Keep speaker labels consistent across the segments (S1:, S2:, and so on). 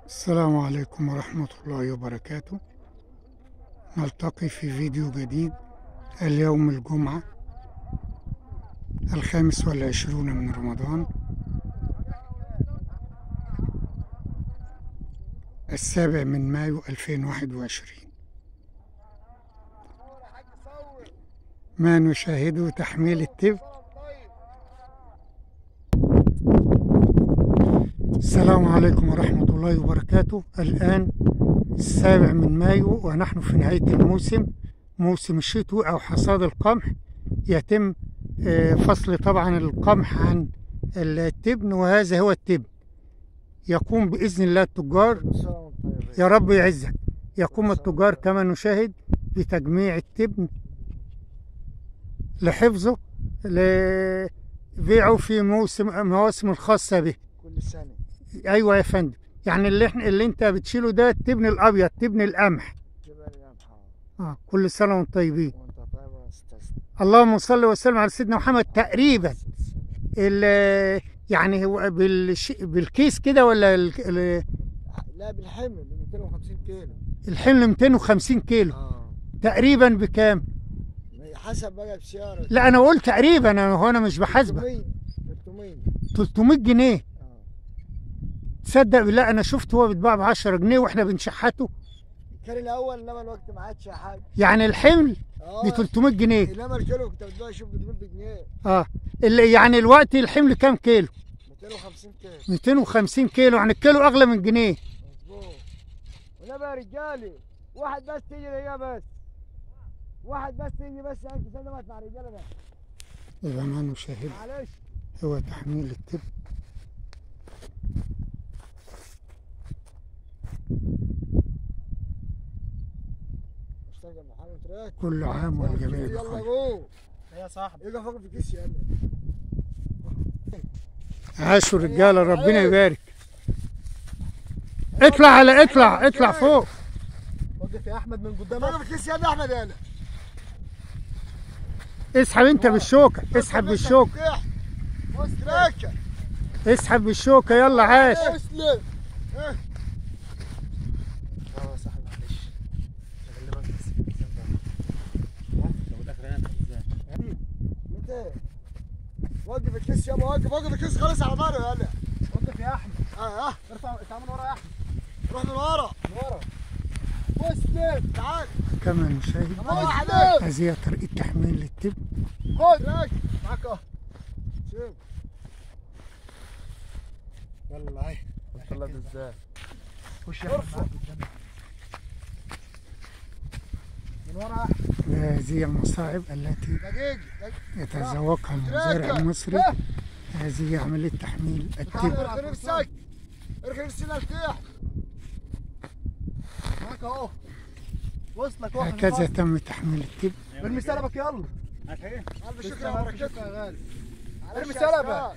S1: السلام عليكم ورحمة الله وبركاته. نلتقي في فيديو جديد اليوم الجمعة 25 من رمضان 7 من مايو 2021. ما نشاهده تحميل التبن. السلام عليكم ورحمة الله وبركاته. الآن 7 من مايو ونحن في نهاية موسم الشتوي أو حصاد القمح. يتم فصل طبعا القمح عن التبن، وهذا هو التبن. يقوم بإذن الله التجار، يا رب يعزك، يقوم التجار كما نشاهد بتجميع التبن لحفظه لبيعه في مواسم الخاصة به
S2: كل سنة.
S1: ايوه يا فندم، يعني اللي انت بتشيله ده التبن الابيض، تبن القمح. كل سنه وانتم طيبين.
S2: وانت طيب يا استاذ.
S1: اللهم صل وسلم على سيدنا محمد. تقريبا يعني هو بالكيس كده ولا
S2: لا، بالحمل 250 كيلو.
S1: الحمل 250 كيلو. تقريبا بكام؟
S2: حسب بقى السيارة.
S1: لا انا قلت تقريبا، انا مش بحاسبك. 300 جنيه. تصدق بالله انا شفت هو بيتباع ب 10 جنيه واحنا بنشحته.
S2: كان الاول، انما الوقت ما عادش حاجه.
S1: يعني الحمل ب 300 جنيه،
S2: انما الكيلو كنت بتبيع شوف بجنيه.
S1: اللي يعني الوقت الحمل كام كيلو؟
S2: 250 كيلو.
S1: 250 كيلو، يعني الكيلو اغلى من جنيه.
S2: مظبوط. ونبي يا رجالي واحد بس يجي ليا، بس واحد بس يجي، بس انت سلمت مع الرجاله ده.
S1: يبقى ما نشاهد
S2: معلش
S1: هو تحميل التبن. كل عام والجميع بخير.
S2: يلا جو يا صاحبي، يجي فوق في كيس يلا.
S1: عاشوا الرجاله، ربنا يبارك. اطلع فوق.
S2: وقف يا احمد من قدامك. فوق في كيس يلا احمد يلا.
S1: اسحب انت بالشوكه، اسحب بالشوكه، اسحب بالشوكه. يلا عاش.
S2: اسلم. وقف الكيس يابا، وقف الكيس خالص على ظهره يلا. وقف يا احمد. ارفع، تعال من ورا يا احمد. روح من ورا. واسلم. تعال.
S1: كما نشاهد هذه طريقة تحميل للتبن.
S2: خد معاك اهو. شوف يلا اهي. طلعت ازاي؟ خش يا احمد من ورا يا احمد.
S1: هذه المصاعب التي يتذوقها المزارع المصري. هذه عملية تحميل التبن.
S2: اركن نفسك، اركن نفسك ارتاح. معاك اهو. وصلك واحد.
S1: هكذا تم تحميل التبن.
S2: ارمي سلبك يلا. الف شكر يا بركتك يا غالي. ارمي سلبك.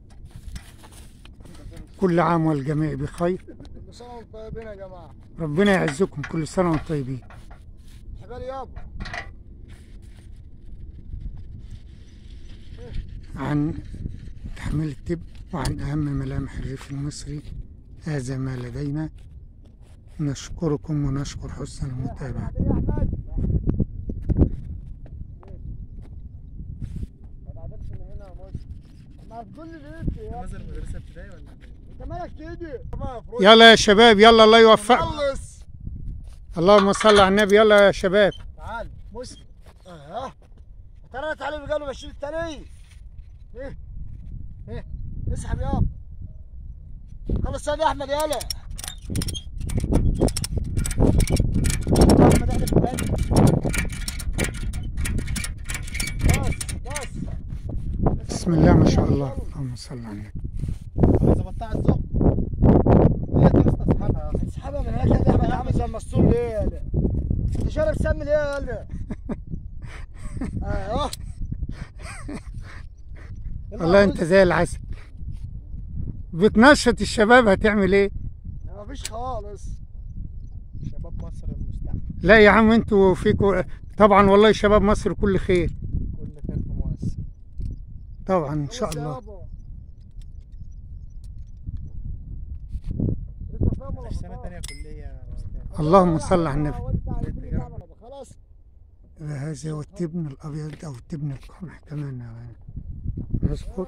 S1: كل عام والجميع بخير.
S2: كل سنة وانتم طيبين يا جماعة.
S1: ربنا يعزكم، كل سنة وانتم طيبين.
S2: حبالي يابا.
S1: عن تحميل التبن وعن أهم ملامح الريف المصري هذا ما لدينا. نشكركم ونشكر حسن المتابعة. يلا يا شباب، يلا الله يوفقكم. اللهم صل على النبي. يلا يا شباب.
S2: تعال مسلم. ترى تعالوا قالوا بشيل الثاني. ايه اسحب يابا. خلص يا احمد يلا. احمد احلف الثاني. بس
S1: بسم الله ما شاء الله. اللهم صل على النبي.
S2: ظبطتها على الزق. اسحبها من هناك يا احمد. عامل زي المسطول ليه يالا؟ انت شارب سم ليه يالا؟
S1: والله انت زي العسل، بتنشط الشباب. هتعمل ايه؟
S2: مفيش خالص. شباب مصر المستقبل.
S1: لا يا عم، انتوا فيكوا طبعا، والله شباب مصر كل خير.
S2: كل خير في مصر
S1: طبعا ان شاء الله.
S3: في سنة تانية كلية يا أستاذ.
S1: اللهم صل على النبي.
S2: خلاص.
S1: هذا هو التبن الأبيض أو التبن القمح كمان نذكر.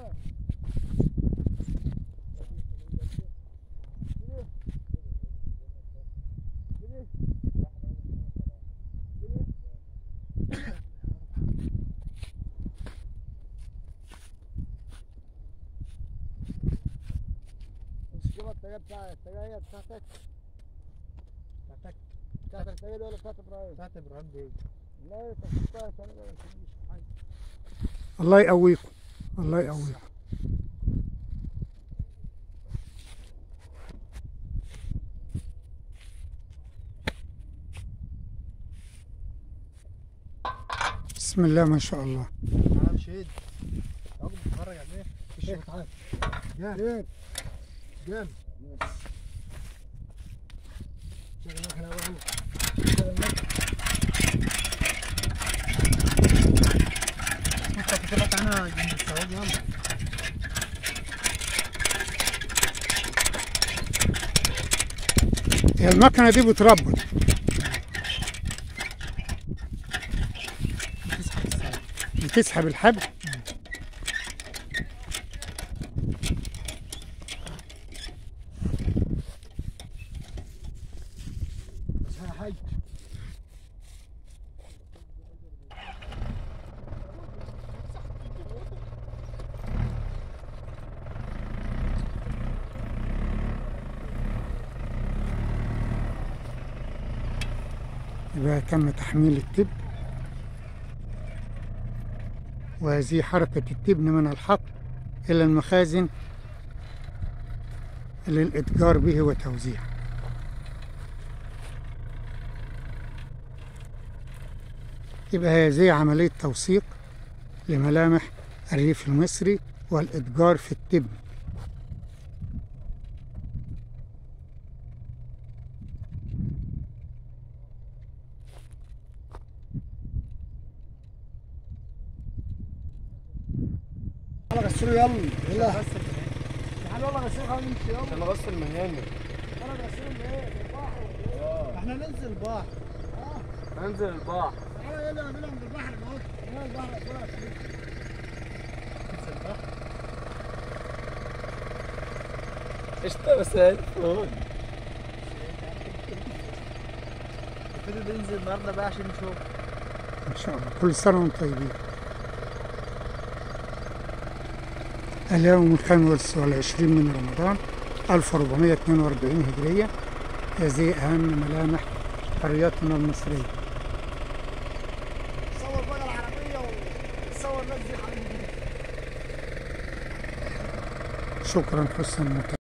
S2: شوف الطاقة بتاعتك بتاعت الطاقة دي ولا بتاعت إبراهيم؟
S3: بتاعت إبراهيم دي.
S2: لا تحطها ثاني ولا تسويش حاجة.
S1: الله يقويكم، الله يقويكم. بسم الله ما شاء الله.
S3: أنا مشيت. أقوم أتفرج عليه.
S2: إيه تعال.
S3: جامد.
S2: جامد. شغل المكنة أول.
S3: أنت كتبت عنها جنب السواق يلا.
S1: هي المكنة دي بتربط،
S3: تسحب السواق.
S1: بتسحب الحبل.
S2: بس يا حاج.
S1: يبقى تم تحميل التبن، وهذه حركة التبن من الحقل إلى المخازن للإتجار به وتوزيعه. يبقى هذه عملية توثيق لملامح الريف المصري والإتجار في التبن.
S2: يلا غسلوا يلا. يلا. تعال والله غسلوا خلينا نمشي يلا.
S3: أنا غسل من هنا.
S2: يلا غسلوا من ايه؟ من البحر.
S3: إحنا ننزل البحر.
S2: ننزل البحر. تعالى يلا نعملها من البحر اهو. هنا البحر أخبارك.
S3: ننزل البحر.
S4: قشطة بس هيفون.
S3: ابتدي ننزل النهارده بقى عشان نشوف.
S1: إن شاء الله. كل سنة وانتم طيبين. اليوم 25 من رمضان 1442 هجرية. هذه أهم ملامح قريتنا المصرية.
S2: صور بقى العربية وصور ناس دي حبيبي.
S1: شكرا حسن المتابعة.